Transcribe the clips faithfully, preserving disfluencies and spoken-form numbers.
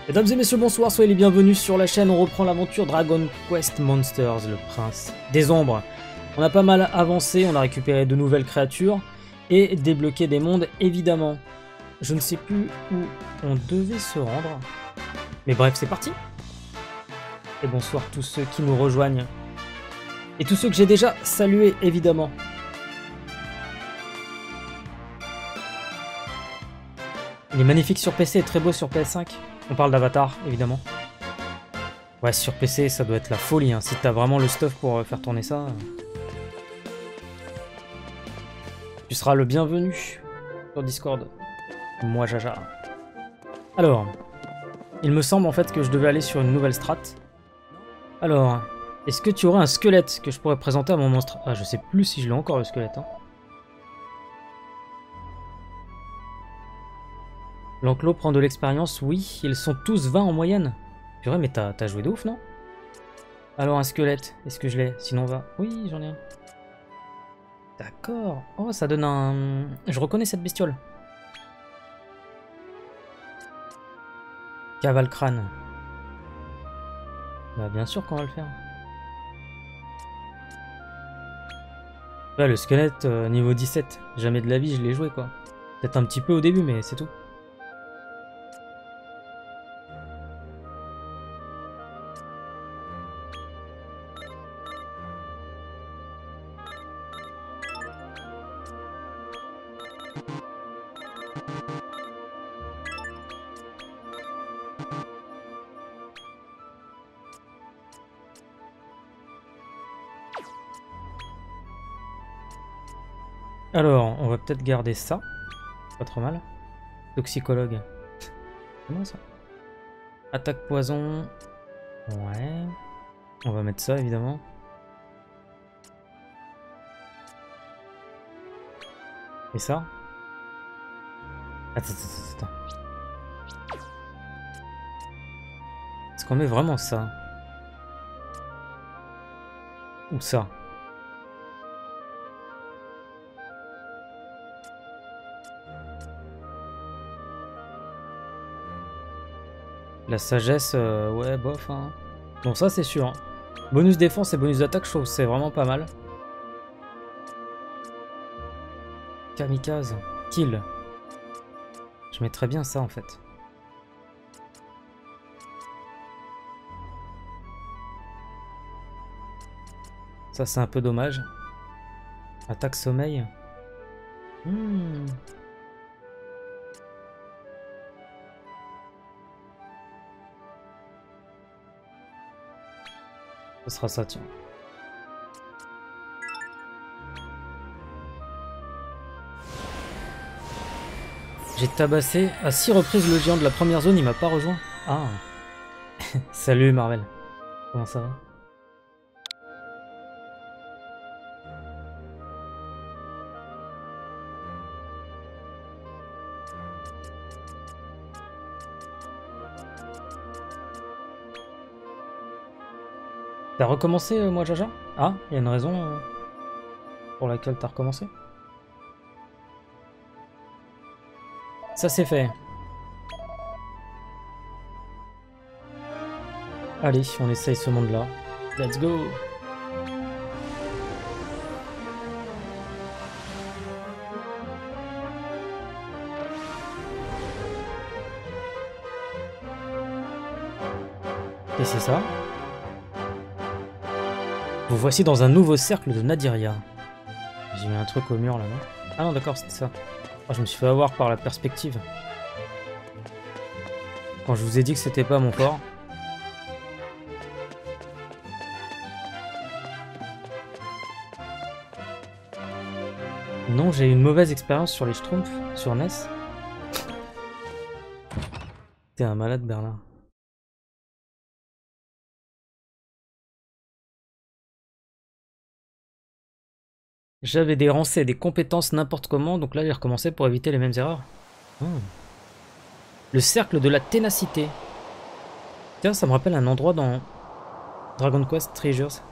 Mesdames et messieurs, bonsoir, soyez les bienvenus sur la chaîne. On reprend l'aventure Dragon Quest Monsters, le prince des ombres. On a pas mal avancé, on a récupéré de nouvelles créatures et débloqué des mondes, évidemment. Je ne sais plus où on devait se rendre, mais bref, c'est parti. Et bonsoir tous ceux qui nous rejoignent. Et tous ceux que j'ai déjà salués, évidemment. Il est magnifique sur P C et très beau sur P S cinq. On parle d'Avatar, évidemment. Ouais, sur P C, ça doit être la folie. Hein. Si t'as vraiment le stuff pour faire tourner ça, tu seras le bienvenu sur Discord. Moi, Jaja. Alors, il me semble en fait que je devais aller sur une nouvelle strat. Alors, est-ce que tu aurais un squelette que je pourrais présenter à mon monstre? Ah, je sais plus si je l'ai encore le squelette. Hein. L'enclos prend de l'expérience, oui. Ils sont tous vingt en moyenne. Purée, mais t'as joué de ouf, non? Alors, un squelette, est-ce que je l'ai? Sinon, on va... Oui, j'en ai un. D'accord. Oh, ça donne un... Je reconnais cette bestiole. Cavale crâne. Bah, bien sûr qu'on va le faire. Là, le squelette, euh, niveau dix-sept. Jamais de la vie, je l'ai joué, quoi. Peut-être un petit peu au début, mais c'est tout. Alors, on va peut-être garder ça. Pas trop mal. Toxicologue. Comment ça? Attaque poison. Ouais. On va mettre ça, évidemment. Et ça? Attends, attends, attends. Est-ce qu'on met vraiment ça? Ou ça? La sagesse, euh, ouais, bof. Hein. Bon, ça, c'est sûr. Hein. Bonus défense et bonus d'attaque, je trouve que c'est vraiment pas mal. Kamikaze. Kill. Je mettrais bien ça, en fait. Ça, c'est un peu dommage. Attaque sommeil. Hmm. Ce sera ça, tiens. J'ai tabassé à six reprises le géant de la première zone, il m'a pas rejoint. Ah. Salut Marvel. Comment ça va? T'as recommencé, euh, moi, Jaja? Ah, il y a une raison euh, pour laquelle t'as recommencé? Ça, c'est fait. Allez, on essaye ce monde-là. Let's go! Et c'est ça. Vous voici dans un nouveau cercle de Nadiria. J'ai mis un truc au mur là, non? Ah non, d'accord, c'était ça. Oh, je me suis fait avoir par la perspective. Quand je vous ai dit que c'était pas mon fort. Non, j'ai eu une mauvaise expérience sur les Schtroumpfs, sur N E S. T'es un malade, Bernard. J'avais des rancés, des compétences n'importe comment, donc là j'ai recommencé pour éviter les mêmes erreurs. Hmm. Le cercle de la ténacité. Tiens, ça me rappelle un endroit dans Dragon Quest Treasures.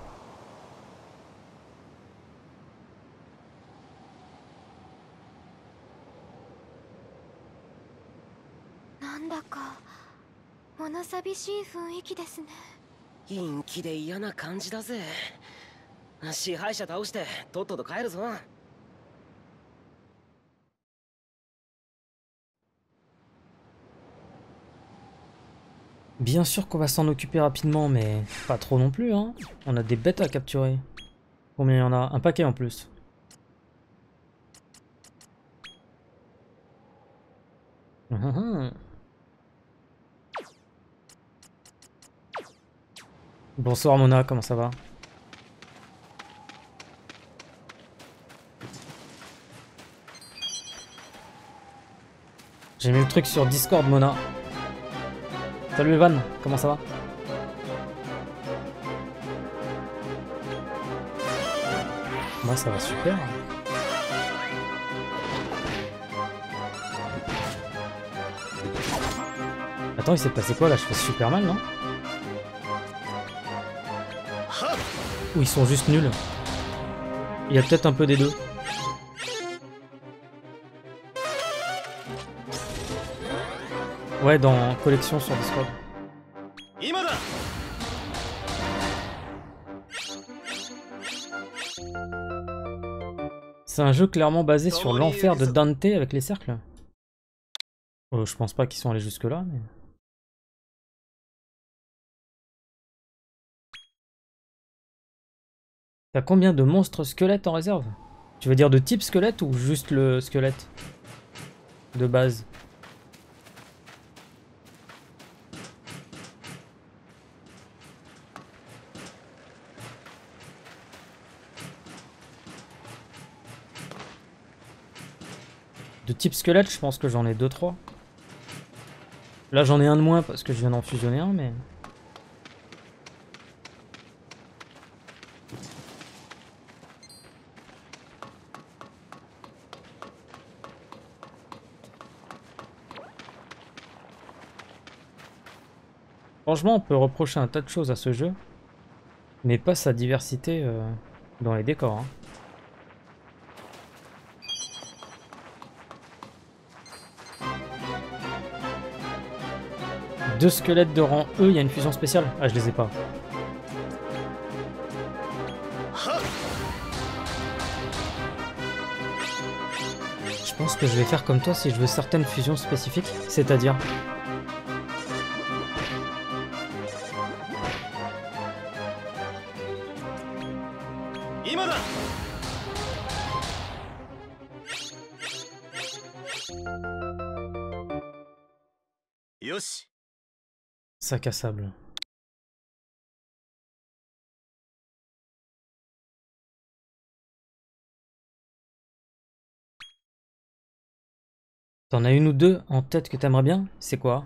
物寂しい雰囲気ですね。 陰気で嫌な感じだぜ。支配者倒してとっとと帰るぞ。 Bien sûr qu'on va s'en occuper rapidement, mais pas trop non plus, hein. On a des bêtes à capturer. Combien il y en a? Un paquet en plus. Uhum. Bonsoir Mona, comment ça va? J'ai mis le truc sur Discord, Mona. Salut Evan, comment ça va? Moi ça va super. Attends, il s'est passé quoi là? Je fais super mal, non? Ou ils sont juste nuls? Il y a peut-être un peu des deux. Ouais, dans collection sur Discord. C'est un jeu clairement basé sur l'enfer de Dante avec les cercles. Euh, je pense pas qu'ils sont allés jusque là, mais... T'as combien de monstres squelettes en réserve? Tu veux dire de type squelette ou juste le squelette de base? De type squelette, je pense que j'en ai deux trois. Là j'en ai un de moins parce que je viens d'en fusionner un, mais... Franchement, on peut reprocher un tas de choses à ce jeu, mais pas sa diversité euh, dans les décors. Hein. Deux squelettes de rang E, il y a une fusion spéciale? Ah, je les ai pas. Je pense que je vais faire comme toi si je veux certaines fusions spécifiques, c'est-à-dire... Sac à sable. T'en as une ou deux en tête que t'aimerais bien? C'est quoi?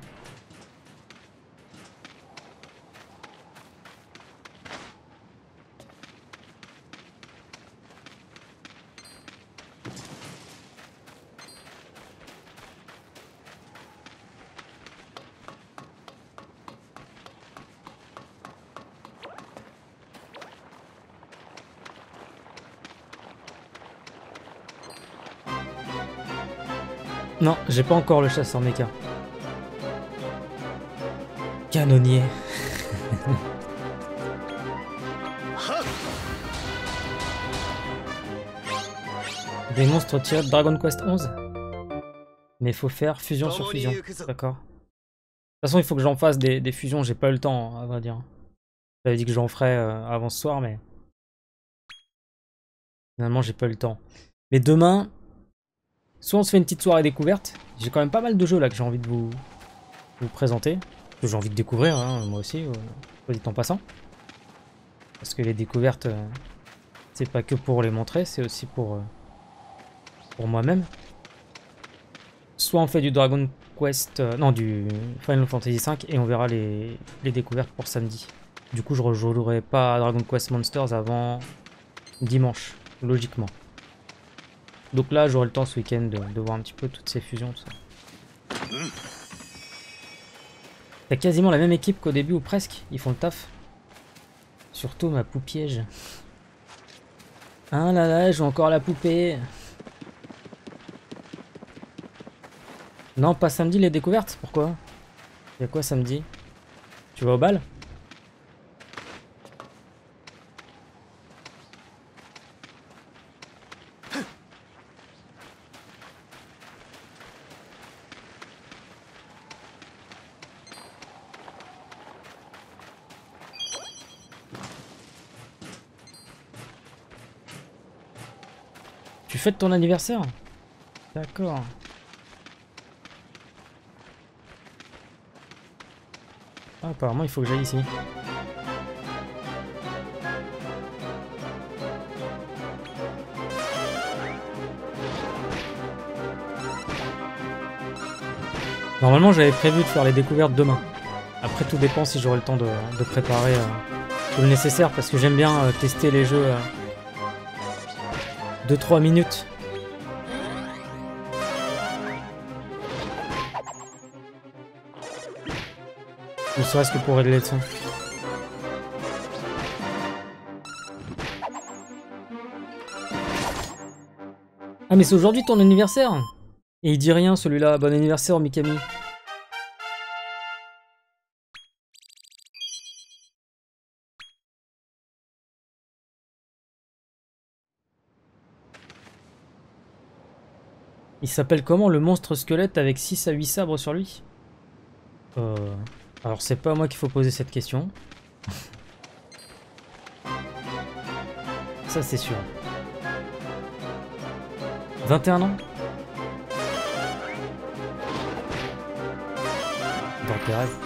Non, j'ai pas encore le chasseur méca. Canonnier. Des monstres tirés de Dragon Quest onze. Mais il faut faire fusion sur fusion. D'accord. De toute façon, il faut que j'en fasse des, des fusions. J'ai pas eu le temps, à vrai dire. J'avais dit que j'en ferais euh, avant ce soir, mais... Finalement, j'ai pas eu le temps. Mais demain... Soit on se fait une petite soirée découverte. J'ai quand même pas mal de jeux là que j'ai envie de vous, vous présenter. Que j'ai envie de découvrir, hein, moi aussi, euh, soit dit en passant. Parce que les découvertes, euh, c'est pas que pour les montrer, c'est aussi pour, euh, pour moi-même. Soit on fait du Dragon Quest, euh, non, du Final Fantasy cinq et on verra les, les découvertes pour samedi. Du coup, je rejouerai pas à Dragon Quest Monsters avant dimanche, logiquement. Donc là, j'aurai le temps ce week-end de, de voir un petit peu toutes ces fusions, tout ça. T'as quasiment la même équipe qu'au début, ou presque. Ils font le taf. Surtout ma poupiège. Ah là là, j'ai encore la poupée. Non, pas samedi les découvertes. Pourquoi? Il y a quoi samedi? Tu vas au bal? Tu fêtes ton anniversaire? D'accord. Ah, apparemment, il faut que j'aille ici. Normalement, j'avais prévu de faire les découvertes demain. Après, tout dépend si j'aurai le temps de, de préparer euh, tout le nécessaire, parce que j'aime bien euh, tester les jeux euh, deux trois minutes. Ne serait-ce que pour régler le son. Ah mais c'est aujourd'hui ton anniversaire? Et il dit rien celui-là. Bon anniversaire Mikami. Il s'appelle comment le monstre squelette avec six à huit sabres sur lui? Euh... Alors c'est pas à moi qu'il faut poser cette question. Ça c'est sûr. vingt et un ans? Dans tes rêves.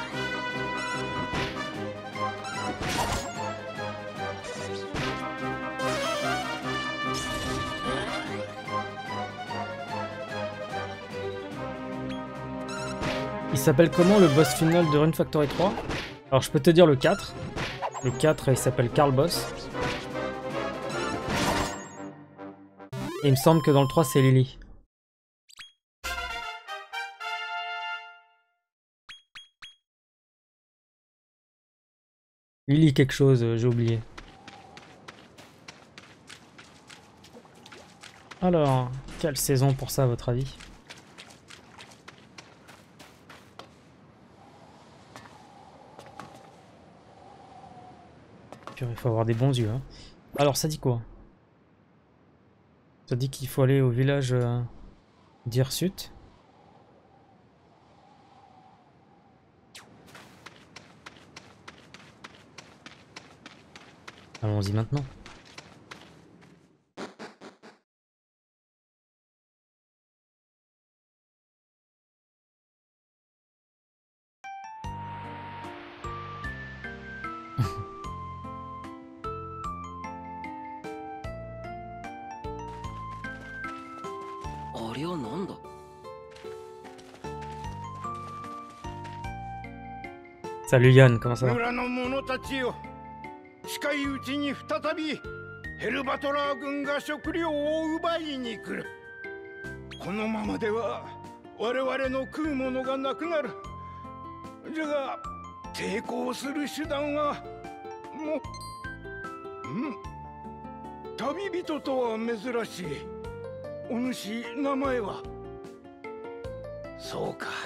Il s'appelle comment le boss final de Rune Factory trois? Alors je peux te dire le quatre. Le quatre il s'appelle Karl Boss. Et il me semble que dans le trois c'est Lily. Lily quelque chose, euh, j'ai oublié. Alors, quelle saison pour ça à votre avis? Il faut avoir des bons yeux. Hein. Alors ça dit quoi? Ça dit qu'il faut aller au village euh, d'Hirsut. Allons-y maintenant. Salut Yann, comment ça va? 村の者たちよ、近いうちに再びヘルバトラー軍が食料を奪いに来る。このままでは我々の食うものがなくなる。じゃが抵抗する手段はもう、うん、旅人とは珍しい。お主名前は？そうか。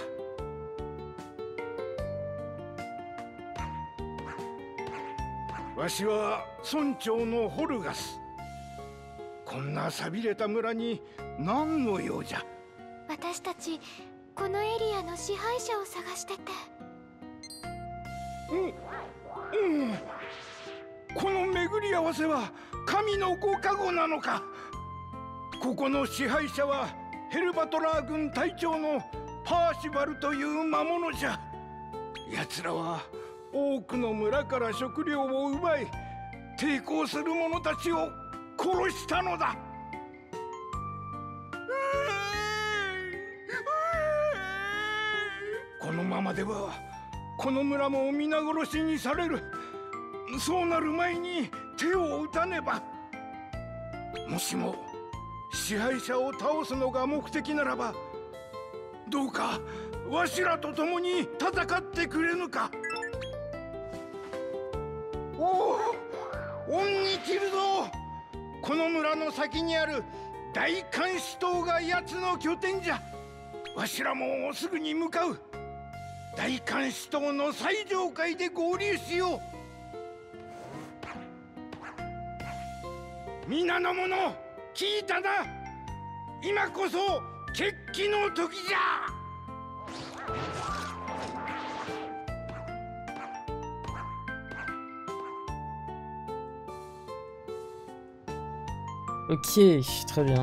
わしは村長のホルガス。こんな寂れた村に何の用じゃ？ 私たちこのエリアの支配者を探してて。 うん、うん、この巡り合わせは神のご加護なのか？ここの支配者はヘルバトラー軍隊長のパーシバルという魔物じゃ。奴らは多くの村から食料を奪い、抵抗する者たちを殺したのだ。このままではこの村も皆殺しにされる。そうなる前に手を打たねば。もしも支配者を倒すのが目的ならば、どうかわしらと共に戦ってくれぬか？おお、恩に着るぞ。この村の先にある大監視塔が奴の拠点じゃ。わしらもすぐに向かう。 大監視塔の最上階で合流しよう。皆の者聞いたな。今こそ決起の時じゃ。 Ok, très bien.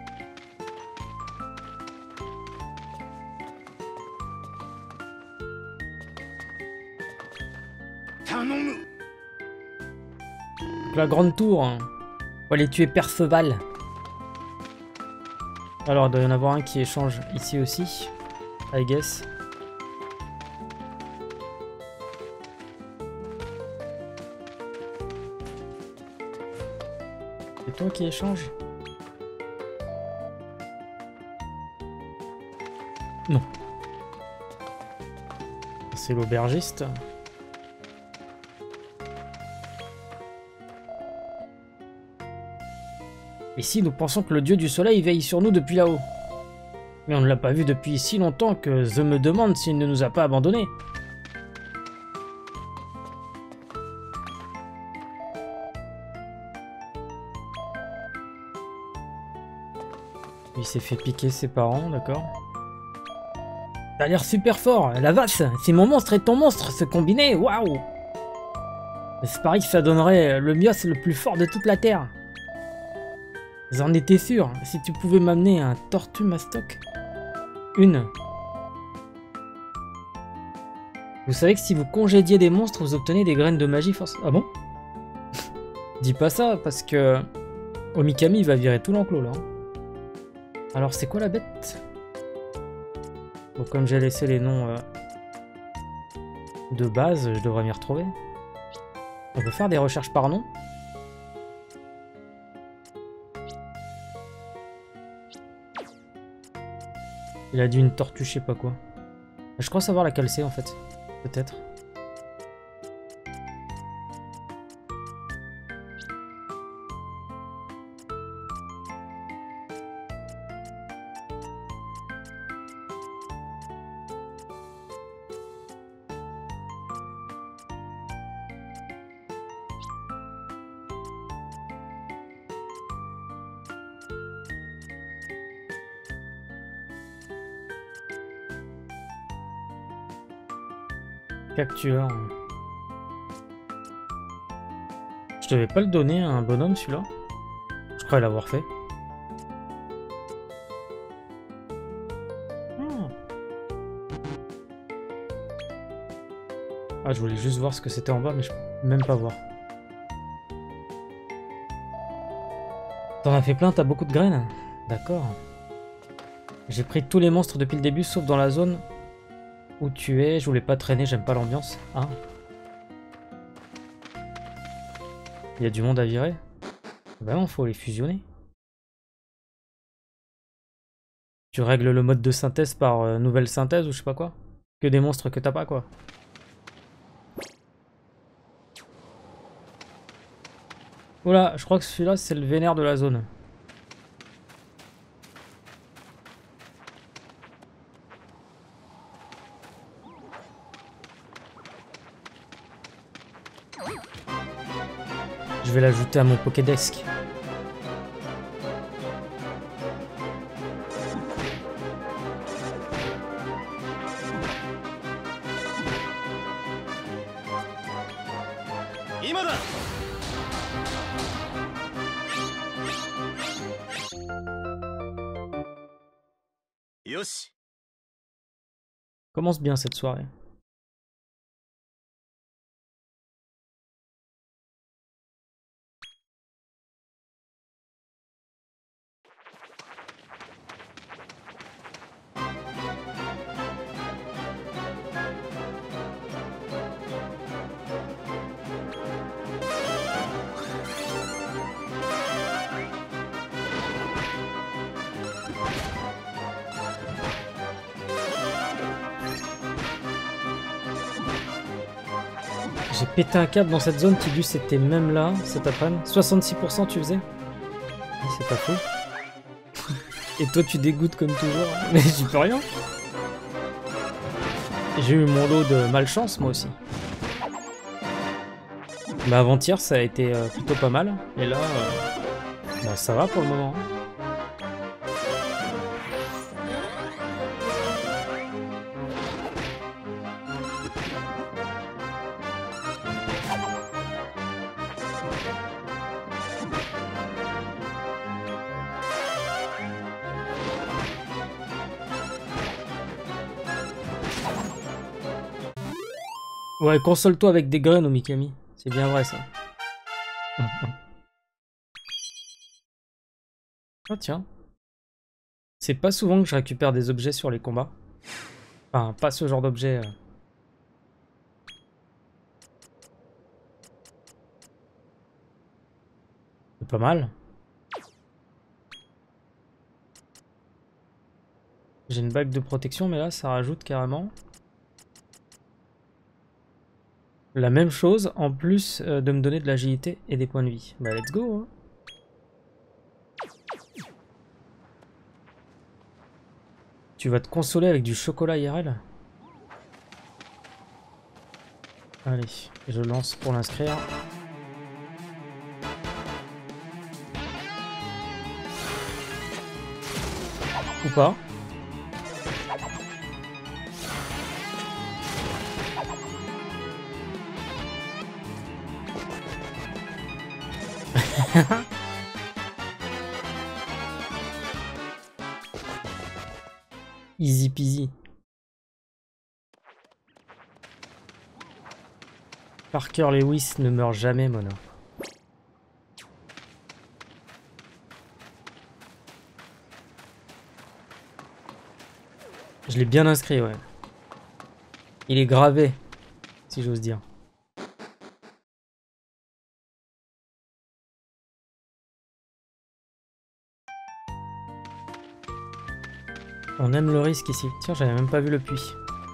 Donc la grande tour. On va aller tuer Perceval. Alors il doit y en avoir un qui échange ici aussi. I guess. C'est toi qui échange? Non. C'est l'aubergiste. Ici, nous pensons que le dieu du soleil veille sur nous depuis là-haut. Mais on ne l'a pas vu depuis si longtemps que je me demande s'il ne nous a pas abandonnés. Il s'est fait piquer ses parents, d'accord. T'as l'air super fort, la vache, si mon monstre et ton monstre se combinaient, waouh! C'est pareil que ça donnerait le mios le plus fort de toute la Terre. J'en étais sûr, si tu pouvais m'amener un tortue mastoc. Une. Vous savez que si vous congédiez des monstres, vous obtenez des graines de magie force. Ah bon? Dis pas ça, parce que Omikami va virer tout l'enclos là. Alors c'est quoi la bête? Bon, comme j'ai laissé les noms euh, de base, je devrais m'y retrouver. On peut faire des recherches par nom. Il a dit une tortue, je sais pas quoi. Je crois savoir laquelle c'est en fait. Peut-être. Capture. Je devais pas le donner à un bonhomme celui-là. Je crois l'avoir fait. Hmm. Ah, je voulais juste voir ce que c'était en bas, mais je peux même pas voir. T'en as fait plein, t'as beaucoup de graines? D'accord. J'ai pris tous les monstres depuis le début, sauf dans la zone où tu es. Je voulais pas traîner, j'aime pas l'ambiance. Ah. Il y a du monde à virer? Bah non, faut les fusionner. Tu règles le mode de synthèse par euh, nouvelle synthèse ou je sais pas quoi. Que des monstres que t'as pas quoi. Oula, je crois que celui-là c'est le vénère de la zone. Je vais l'ajouter à mon Pokédex. Commence bien cette soirée. J'ai pété un câble dans cette zone, Tidus c'était même là cet après-midi. soixante-six pour cent tu faisais? C'est pas faux. Et toi tu dégoûtes comme toujours. Mais j'y peux rien. J'ai eu mon lot de malchance moi aussi. Mais avant-hier ça a été euh, plutôt pas mal. Et là, euh, bah, ça va pour le moment. Ouais, console-toi avec des graines, au Mikami. C'est bien vrai, ça. Oh, tiens. C'est pas souvent que je récupère des objets sur les combats. Enfin, pas ce genre d'objet. Euh... C'est pas mal. J'ai une bague de protection, mais là, ça rajoute carrément... la même chose, en plus euh, de me donner de l'agilité et des points de vie. Bah let's go hein. Tu vas te consoler avec du chocolat I R L? Allez, je lance pour l'inscrire. Ou pas. Easy peasy. Parker Lewis ne meurt jamais, Mona. Je l'ai bien inscrit, ouais. Il est gravé, si j'ose dire. On aime le risque ici. Tiens, j'avais même pas vu le puits.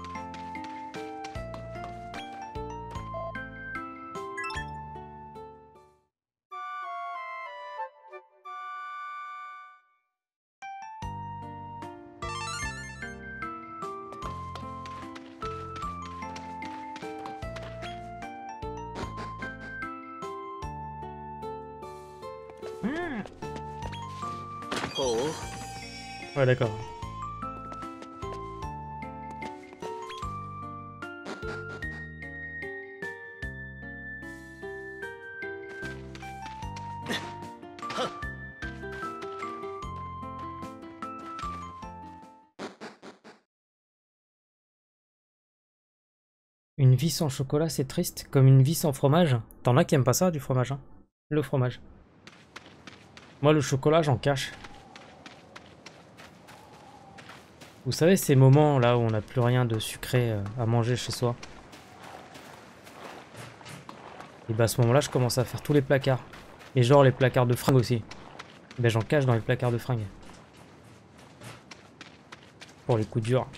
Mmh. Oh. Ouais, d'accord. Une vie sans chocolat, c'est triste, comme une vie sans fromage. T'en as qui aiment pas ça, du fromage, hein. Le fromage. Moi, le chocolat, j'en cache. Vous savez, ces moments là où on n'a plus rien de sucré à manger chez soi. Et bah à ce moment-là, je commence à faire tous les placards. Et genre les placards de fringues aussi. Et bah j'en cache dans les placards de fringues. Pour les coups durs.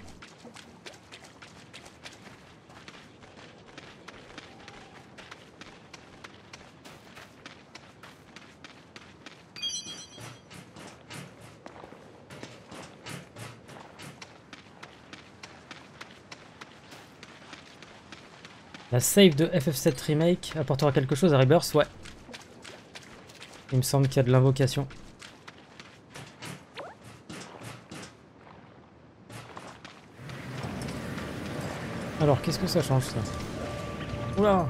La save de F F sept Remake apportera quelque chose à Rebirth, ouais. Il me semble qu'il y a de l'invocation. Alors, qu'est-ce que ça change, ça? Oula!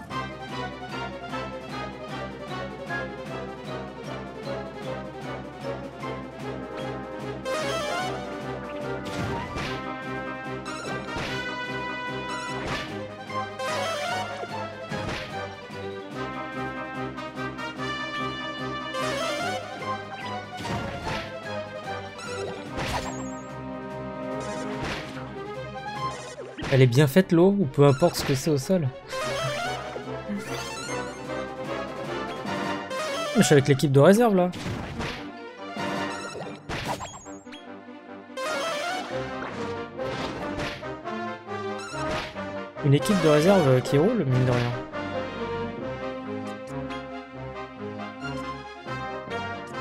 Elle est bien faite l'eau, ou peu importe ce que c'est au sol. Je suis avec l'équipe de réserve là. Une équipe de réserve qui roule, mine de rien.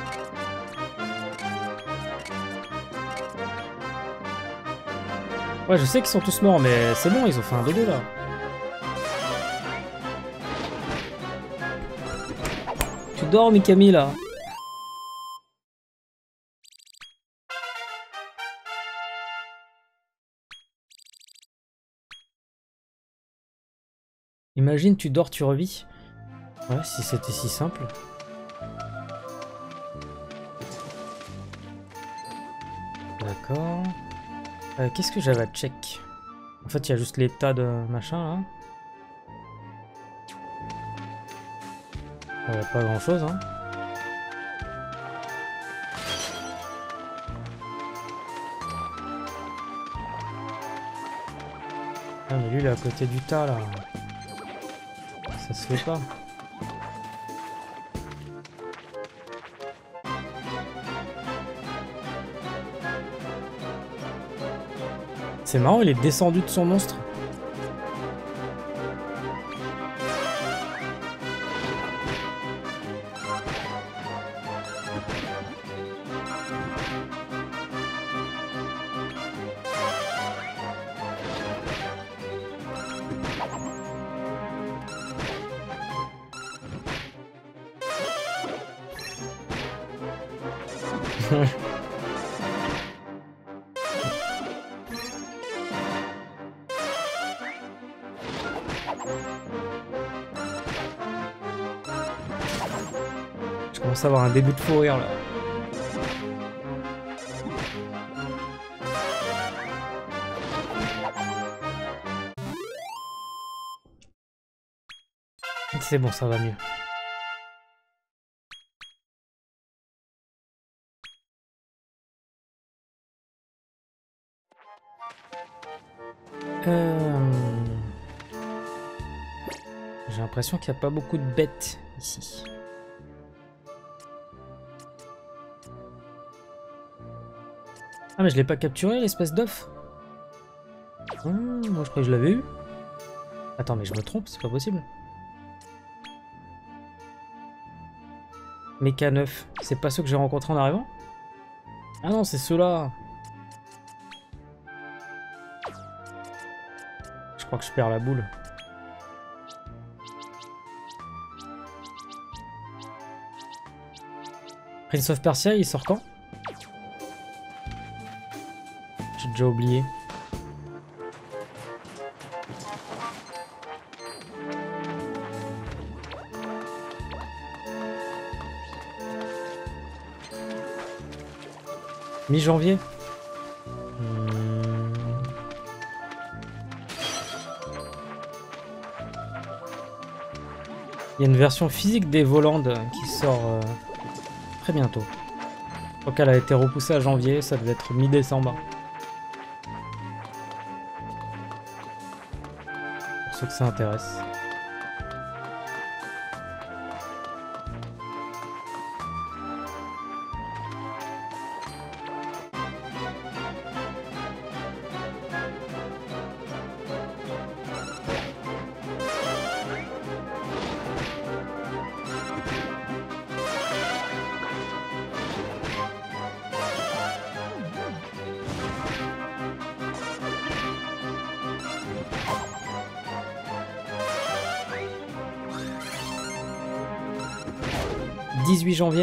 Ouais, je sais qu'ils sont tous morts, mais c'est bon, ils ont fait un dodo là. Tu dors, Mikami là. Imagine, tu dors, tu revis. Ouais, si c'était si simple. D'accord. Euh, Qu'est-ce que j'avais à check? En fait, il y a juste les tas de machin là. Euh, pas grand chose, hein. Ah, mais lui, il est à côté du tas là. Ça se fait pas. C'est marrant, il est descendu de son monstre. Je commence à avoir un début de fou rire là. C'est bon, ça va mieux. Euh... J'ai l'impression qu'il n'y a pas beaucoup de bêtes ici. Ah mais je l'ai pas capturé l'espèce d'œuf. Hum, moi je croyais que je l'avais eu. Attends mais je me trompe, c'est pas possible. Méca neuf, c'est pas ceux que j'ai rencontrés en arrivant? Ah non c'est ceux-là. Je crois que je perds la boule. Prince of Persia il sort quand? J'ai déjà oublié. Mi-janvier. Hmm. Il y a une version physique d'Evoland qui sort euh, très bientôt. Je crois qu'elle a été repoussée à janvier, ça devait être mi-décembre. Pour ceux que ça intéresse. dix-huit janvier.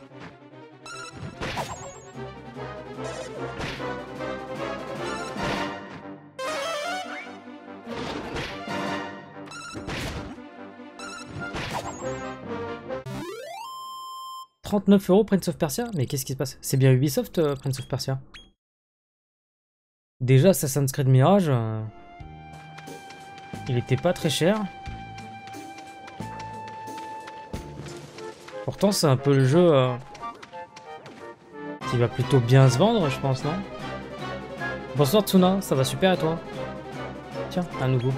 trente-neuf euros Prince of Persia? Mais qu'est-ce qui se passe? C'est bien Ubisoft, euh, Prince of Persia. Déjà, Assassin's Creed Mirage, euh, il était pas très cher. Pourtant, c'est un peu le jeu euh, qui va plutôt bien se vendre, je pense, non? Bonsoir Tsuna, ça va super et toi? Tiens, à nouveau.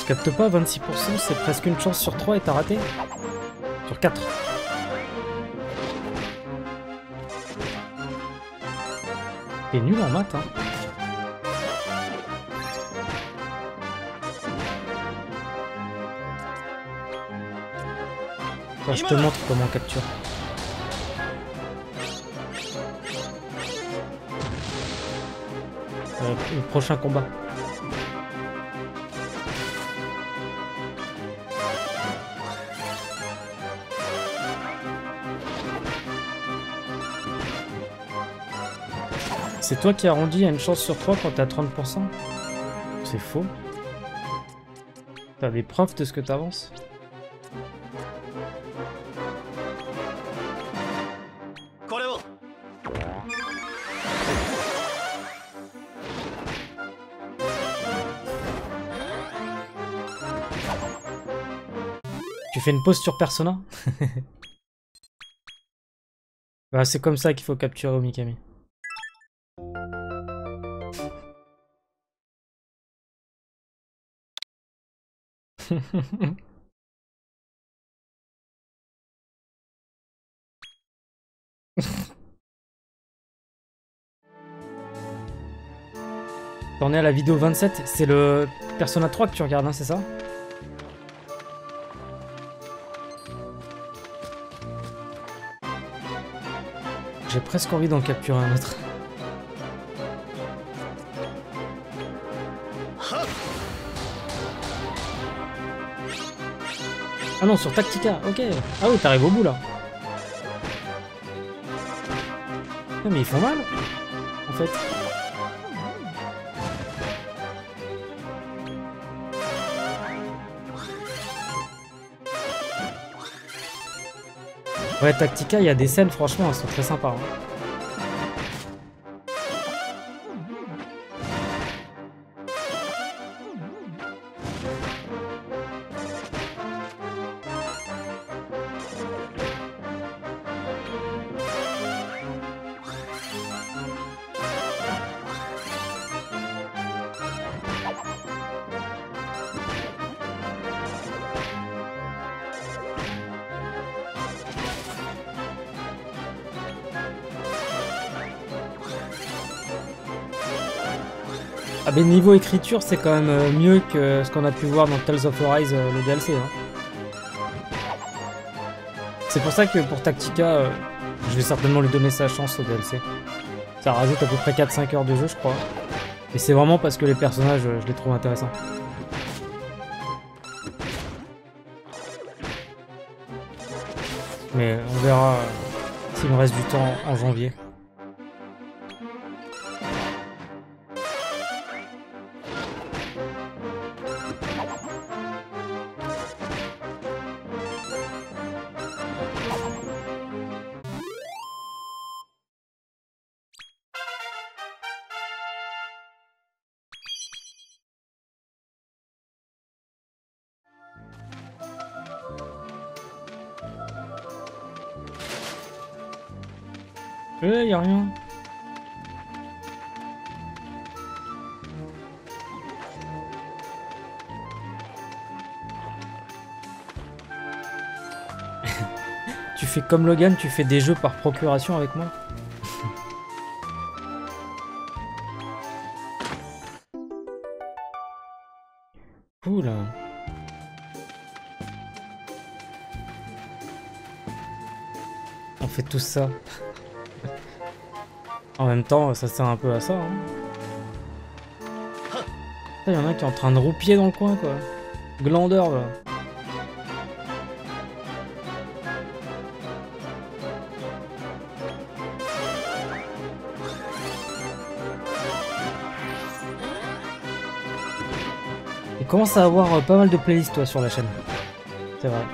Je capte pas, vingt-six pour cent, c'est presque une chance sur trois et t'as raté. Sur quatre. T'es nul en maths, hein. Enfin, je te montre comment on capture. Euh, le prochain combat. C'est toi qui arrondis à une chance sur trois quand t'as trente pour cent? C'est faux. T'as des preuves de ce que t'avances? Tu fais une pause sur Persona? Bah, c'est comme ça qu'il faut capturer Omikami. T'en es à la vidéo vingt-sept, c'est le Persona trois que tu regardes, hein, c'est ça? J'ai presque envie d'en capturer un autre. Ah non, sur Tactica, ok. Ah oui, t'arrives au bout là. Ah, mais ils font mal, en fait. Ouais, Tactica, il y a des scènes, franchement, elles sont très sympas. Hein. Ah ben niveau écriture c'est quand même mieux que ce qu'on a pu voir dans Tales of Arise, euh, le D L C. Hein. C'est pour ça que pour Tactica, euh, je vais certainement lui donner sa chance au D L C. Ça rajoute à peu près quatre cinq heures de jeu je crois. Et c'est vraiment parce que les personnages, je les trouve intéressants. Mais on verra euh, s'il me reste du temps en janvier. Euh, y a rien. Tu fais comme Logan, tu fais des jeux par procuration avec moi. Cool. On fait tout ça. En même temps, ça sert un peu à ça. Hein. Il y en a qui est en train de roupiller dans le coin, quoi. Glandeur, là. Il commence à avoir euh, pas mal de playlists, toi, sur la chaîne. C'est vrai.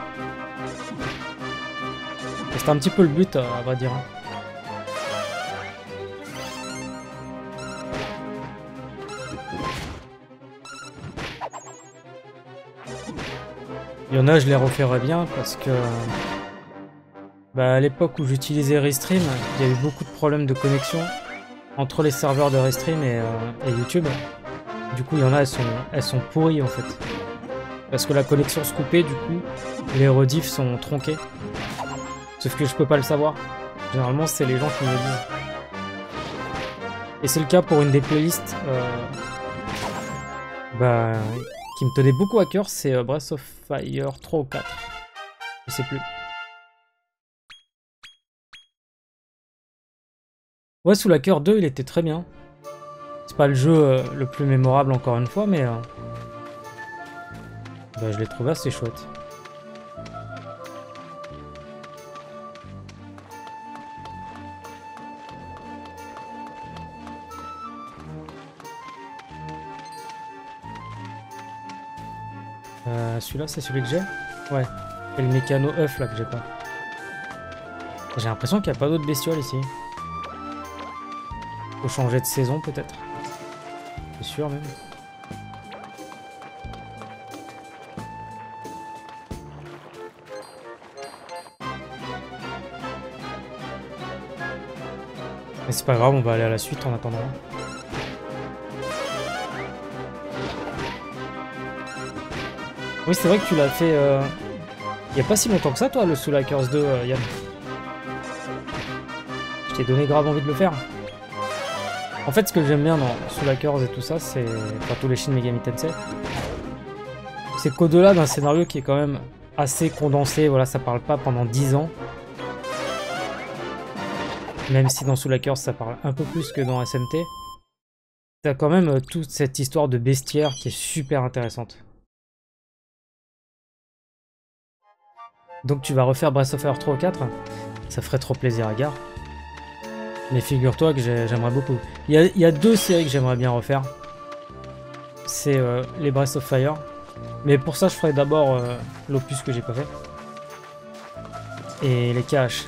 C'est un petit peu le but, euh, à vrai dire. Hein. Il y en a, je les referais bien parce que bah, à l'époque où j'utilisais Restream, il y a eu beaucoup de problèmes de connexion entre les serveurs de Restream et, euh, et YouTube. Du coup, il y en a, elles sont, elles sont pourries en fait. Parce que la connexion se coupait, du coup, les rediffs sont tronqués. Sauf que je peux pas le savoir. Généralement, c'est les gens qui me le disent. Et c'est le cas pour une des playlists euh, bah, qui me tenait beaucoup à cœur, c'est Breath of Fire trois ou quatre. Je sais plus. Ouais, Soul Hacker deux, il était très bien. C'est pas le jeu euh, le plus mémorable encore une fois, mais euh, bah, je l'ai trouvé assez chouette. Euh, celui-là, c'est celui que j'ai? Ouais. Et le mécano œuf là que j'ai pas. J'ai l'impression qu'il n'y a pas d'autres bestioles ici. Faut changer de saison peut-être. C'est sûr même. Mais c'est pas grave, on va aller à la suite en attendant. Oui, c'est vrai que tu l'as fait euh... il n'y a pas si longtemps que ça, toi, le Soul Hackers deux, euh, Yann. Je t'ai donné grave envie de le faire. En fait, ce que j'aime bien dans Soul Hackers et tout ça, c'est... Enfin, tous les Shin Megami Tensei, c'est qu'au-delà d'un scénario qui est quand même assez condensé, voilà, ça parle pas pendant dix ans. Même si dans Soul Hackers, ça parle un peu plus que dans S M T. T'as quand même euh, toute cette histoire de bestiaire qui est super intéressante. Donc tu vas refaire Breath of Fire trois ou quatre, ça ferait trop plaisir à Gare. Mais figure-toi que j'aimerais beaucoup. Il y, a, il y a deux séries que j'aimerais bien refaire. C'est euh, les Breath of Fire. Mais pour ça je ferai d'abord euh, l'opus que j'ai pas fait. Et les K H.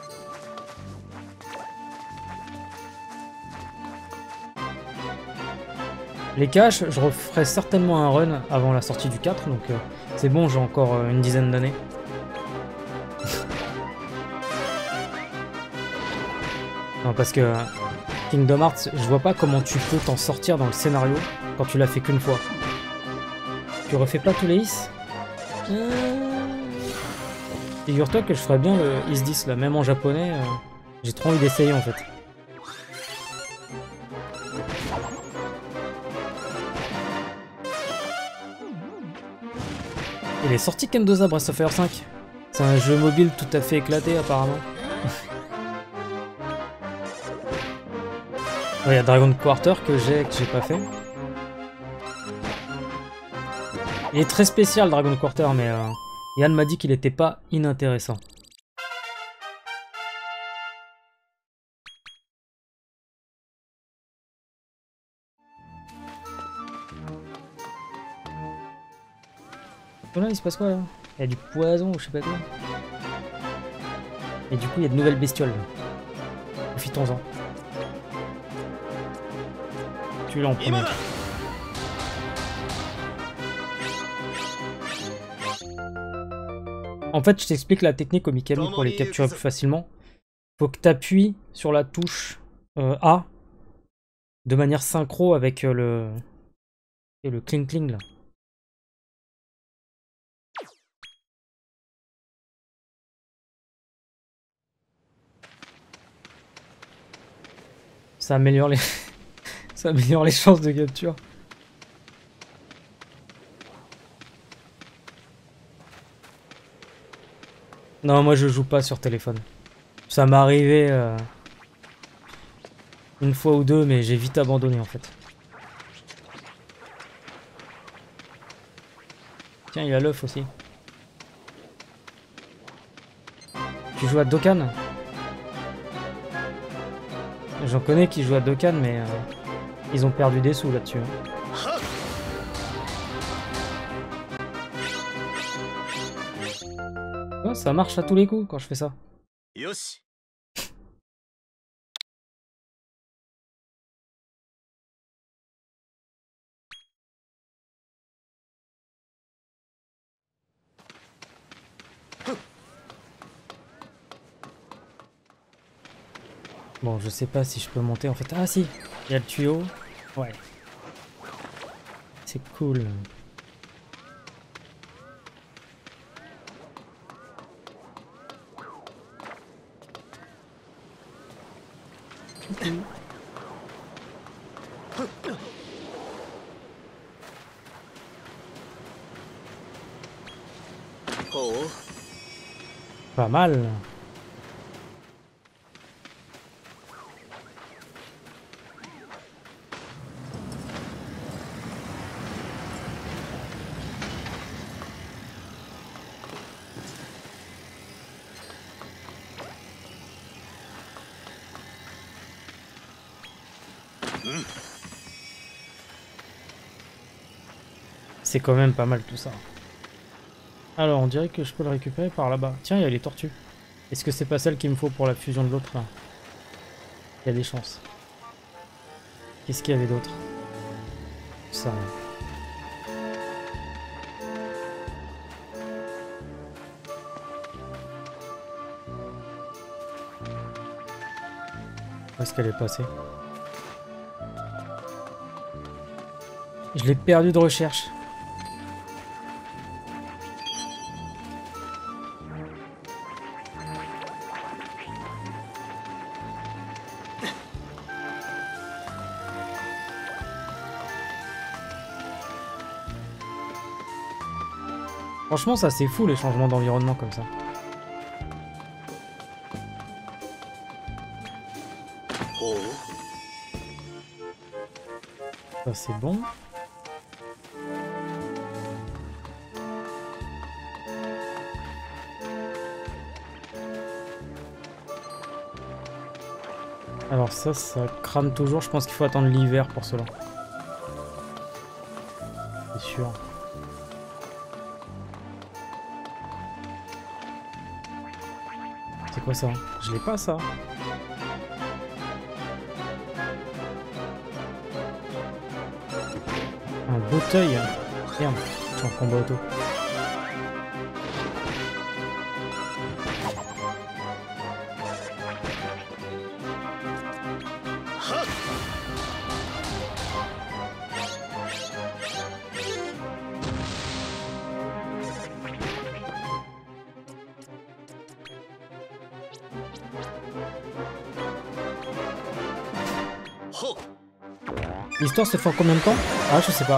Les K H, je referai certainement un run avant la sortie du quatre, donc euh, c'est bon, j'ai encore euh, une dizaine d'années. Non, parce que Kingdom Hearts, je vois pas comment tu peux t'en sortir dans le scénario quand tu l'as fait qu'une fois. Tu refais pas tous les Is euh... Figure-toi que je ferais bien le Is dix là, même en japonais, euh, j'ai trop envie d'essayer en fait. Il est sorti Kendoza Breath of Fire cinq. C'est un jeu mobile tout à fait éclaté apparemment. Il ouais, y a Dragon Quarter que j'ai que j'ai pas fait. Il est très spécial Dragon Quarter, mais euh, Yann m'a dit qu'il était pas inintéressant. Là, il se passe quoi là? Il y a du poison ou je sais pas quoi. Et du coup, il y a de nouvelles bestioles. Profitons-en. Tu l'as en premier. En fait, je t'explique la technique au Mikami pour les capturer plus facilement. Faut que tu appuies sur la touche euh, A de manière synchro avec euh, le et le cling cling là. Ça améliore les ça améliore les chances de capture. Non, moi je joue pas sur téléphone. Ça m'est arrivé euh, une fois ou deux, mais j'ai vite abandonné en fait. Tiens, il y a l'œuf aussi. Tu joues à Dokkan? J'en connais qui jouent à Dokkan, mais euh, ils ont perdu des sous là-dessus. Hein. Oh, ça marche à tous les coups quand je fais ça. Yoshi. Bon, je sais pas si je peux monter en fait. Ah si, il y a le tuyau. Ouais. C'est cool. couilles. Oh. Pas mal. C'est quand même pas mal tout ça. Alors, on dirait que je peux le récupérer par là-bas. Tiens, il y a les tortues. Est-ce que c'est pas celle qu'il me faut pour la fusion de l'autre là? Il y a des chances. Qu'est-ce qu'il y avait d'autre? Ça. Où est-ce qu'elle est passée? Je l'ai perdu de recherche. Franchement, ça c'est fou les changements d'environnement comme ça. Ça c'est bon. Alors ça, ça crame toujours. Je pense qu'il faut attendre l'hiver pour cela. C'est sûr. C'est quoi ça? Je l'ai pas ça. Un boteuil. Merde, je suis en combat auto. L'histoire se fait en combien de temps? Ah, je sais pas.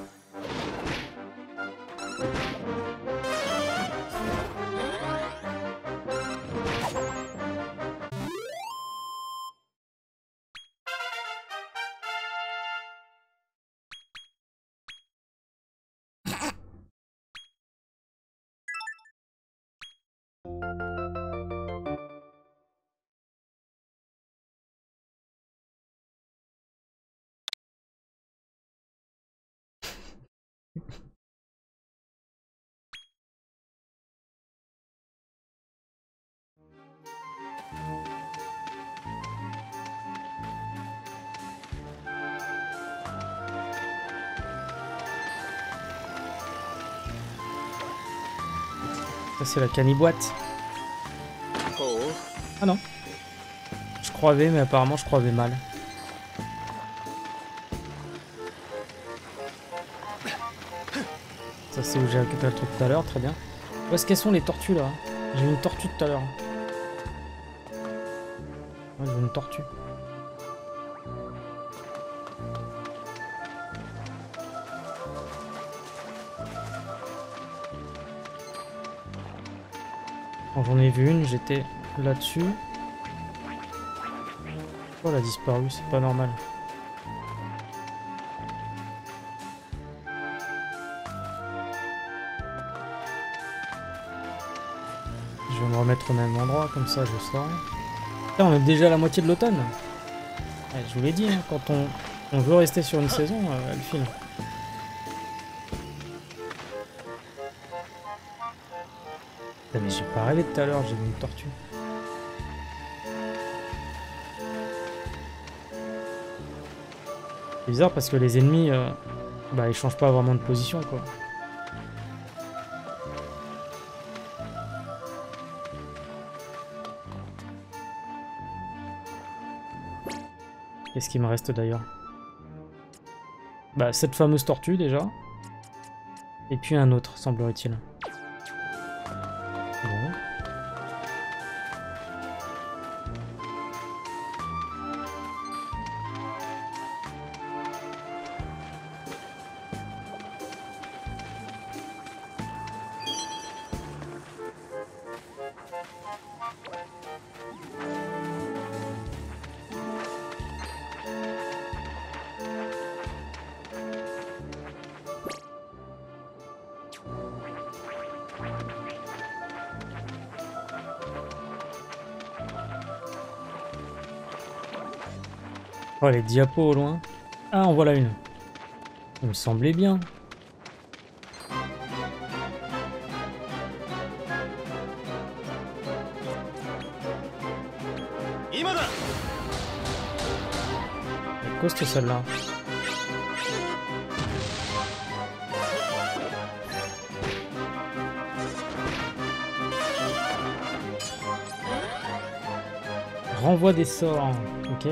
Ça c'est la caniboîte. Ah non. Je croyais, mais apparemment je croyais mal. Ça c'est où j'ai récupéré le truc tout à l'heure, très bien. Où est-ce qu'elles sont les tortues là? J'ai vu une tortue tout à l'heure. Ouais, j'ai vu une tortue. Quand j'en ai vu une, j'étais là-dessus. Oh, elle a disparu, c'est pas normal. Je vais me remettre au même endroit, comme ça je sors. Là, on est déjà à la moitié de l'automne. Ouais, je vous l'ai dit, hein, quand on, on veut rester sur une saison, euh, elle file. Mais j'ai pas rêvé tout à l'heure, j'ai vu une tortue. C'est bizarre parce que les ennemis, euh, bah ils changent pas vraiment de position quoi. Qu'est-ce qui me reste d'ailleurs? Bah cette fameuse tortue déjà. Et puis un autre, semblerait-il. Bon. Oh, les diapos au loin. Ah, en voilà une. Il me semblait bien. Elle coste celle-là. Renvoi des sorts. Ok.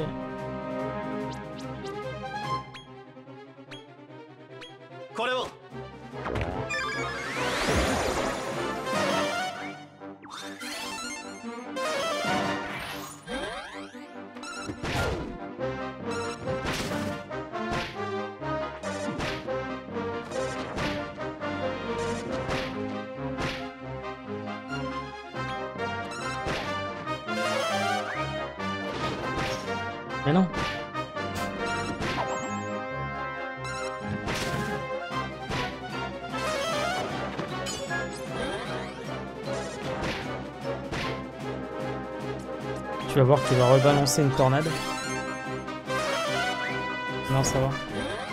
Mais non. Tu vas voir qu'il va rebalancer une tornade. Non, ça va.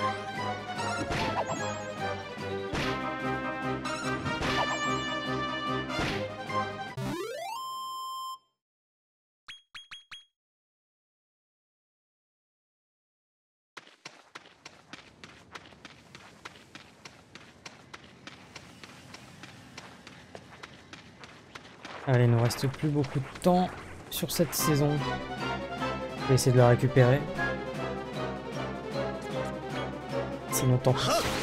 Allez, il nous reste plus beaucoup de temps sur cette saison. Je vais essayer de la récupérer. Sinon, tant pis.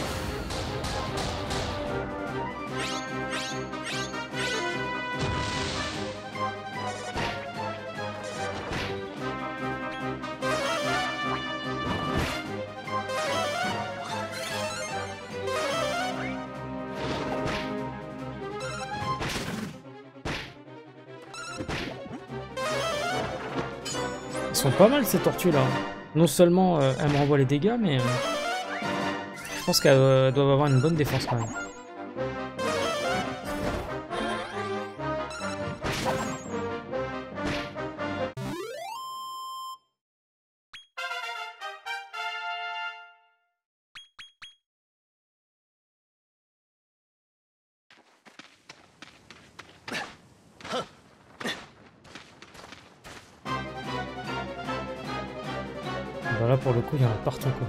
Elles sont pas mal ces tortues là. Non seulement euh, elles me renvoient les dégâts, mais euh, je pense qu'elles euh, doivent avoir une bonne défense quand même. Voilà, pour le coup, il y en a partout quoi.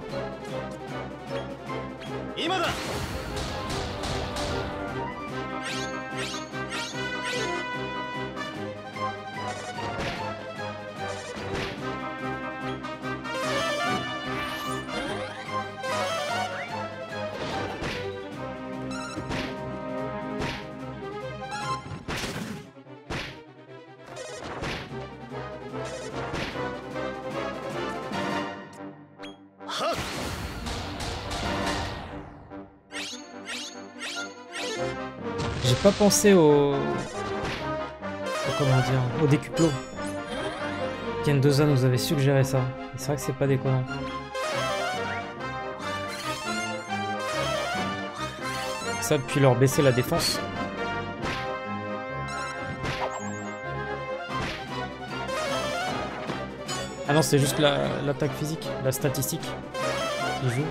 J'ai pas pensé au... au... comment dire... au décuplo. Kendoza nous avait suggéré ça. Et c'est vrai que c'est pas déconnant. Ça, puis leur baisser la défense. Ah non, c'est juste la, l'attaque physique, la statistique qui joue.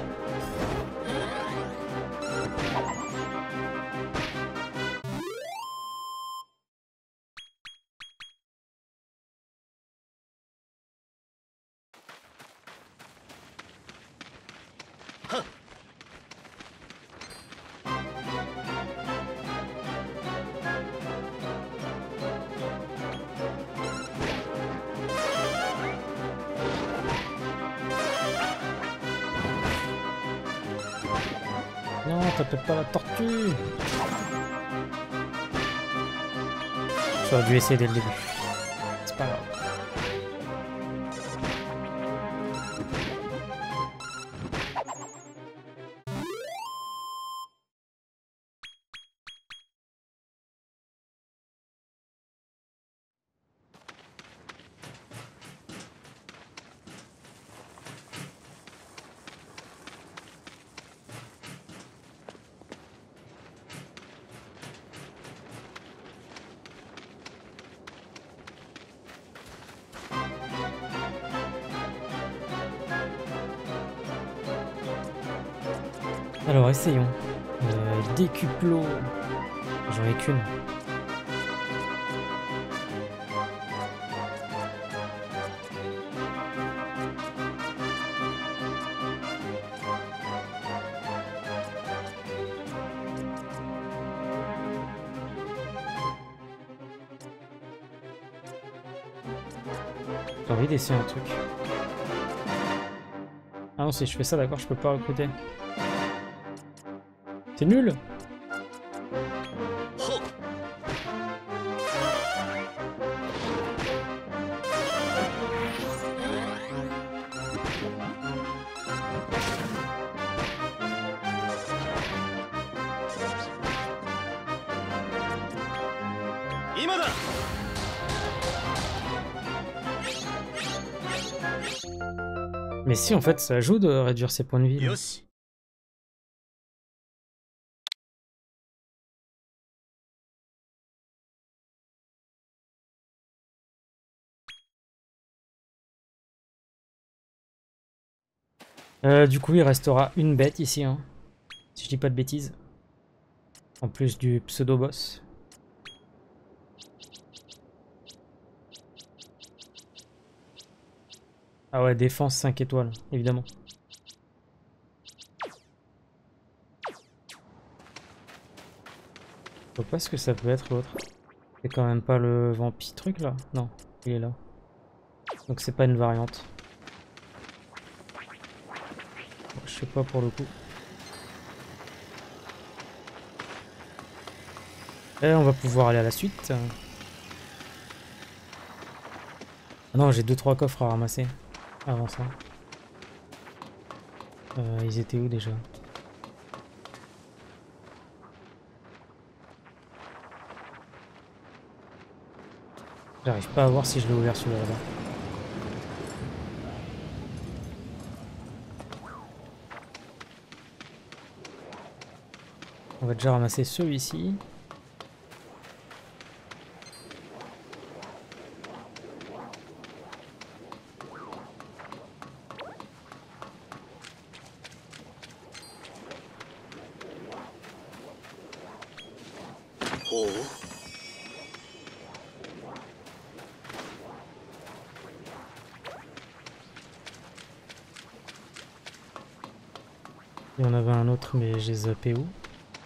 Non, t'as peut-être pas la tortue. J'aurais dû essayer dès le début. C'est pas grave. Alors essayons. Euh, décuplo. J'en ai qu'une. J'ai envie d'essayer un truc. Ah non, si je fais ça, d'accord, je peux pas recruter. C'est nul! Mais si, en fait, ça joue de réduire ses points de vie. Là. Euh, du coup, il restera une bête ici, hein, si je dis pas de bêtises. En plus du pseudo-boss. Ah ouais, défense cinq étoiles, évidemment. Je vois pas ce que ça peut être l'autre. C'est quand même pas le vampire truc là? Non, il est là. Donc c'est pas une variante. Je sais pas pour le coup. Et on va pouvoir aller à la suite. Ah non, j'ai deux trois coffres à ramasser avant ça. Euh, ils étaient où déjà? J'arrive pas à voir si je l'ai ouvert celui-là là-bas. On va déjà ramasser celui-ci. Oh. Il y en avait un autre mais j'ai zappé où?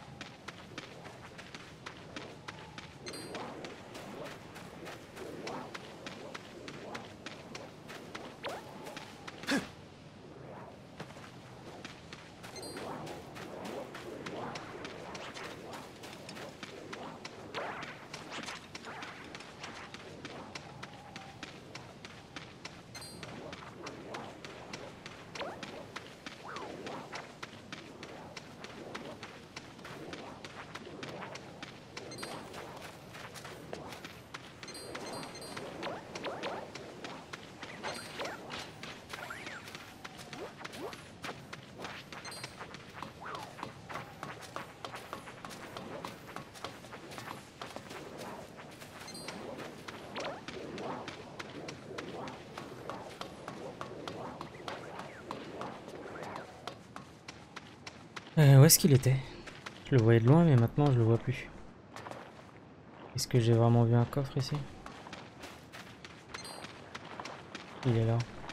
Euh, où est-ce qu'il était? Je le voyais de loin mais maintenant je le vois plus. Est-ce que j'ai vraiment vu un coffre ici? Il est là.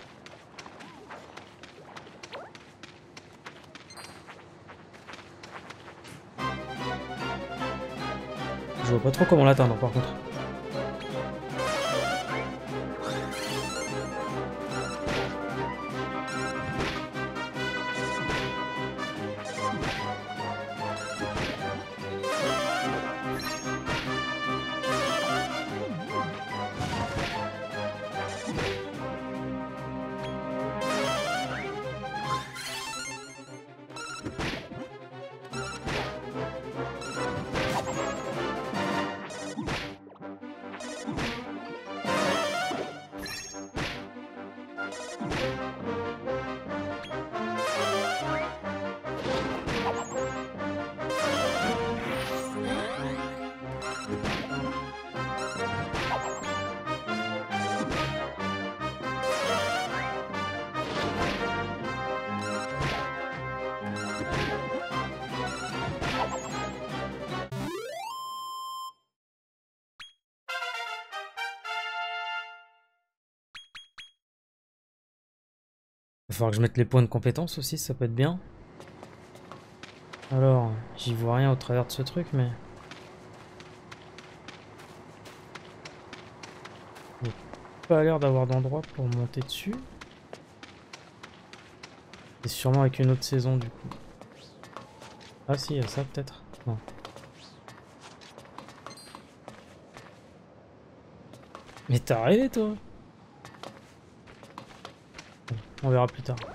Je vois pas trop comment l'atteindre par contre. Il va falloir que je mette les points de compétence aussi, ça peut être bien. Alors, j'y vois rien au travers de ce truc, mais... il n'y a pas l'air d'avoir d'endroit pour monter dessus. Et sûrement avec une autre saison, du coup. Ah si, il y a ça peut-être. Non. Mais t'as rêvé, toi? On verra plus tard.